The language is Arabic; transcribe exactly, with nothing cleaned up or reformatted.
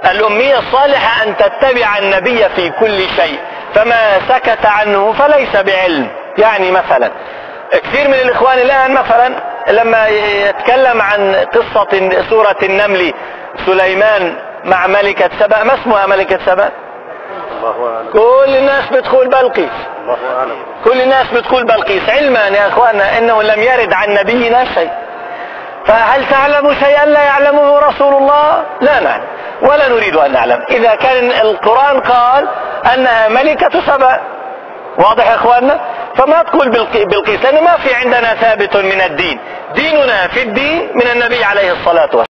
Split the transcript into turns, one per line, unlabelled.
الأمية الصالحة أن تتبع النبي في كل شيء، فما سكت عنه فليس بعلم. يعني مثلا كثير من الإخوان الآن مثلا لما يتكلم عن قصة سورة النمل، سليمان مع ملكة سبأ، ما اسمها ملكة سبأ؟ كل الناس بتقول بلقيس، كل الناس بتقول بلقيس، علما يا اخوانا انه لم يرد عن نبينا شيء. فهل تعلم شيئا لا يعلمه رسول الله؟ لا نعلم ولا نريد ان نعلم. اذا كان القرآن قال انها ملكة سبأ، واضح يا اخوانا؟ فما تقول بلقيس، لانه ما في عندنا ثابت من الدين، ديننا في الدين من النبي عليه الصلاة والسلام.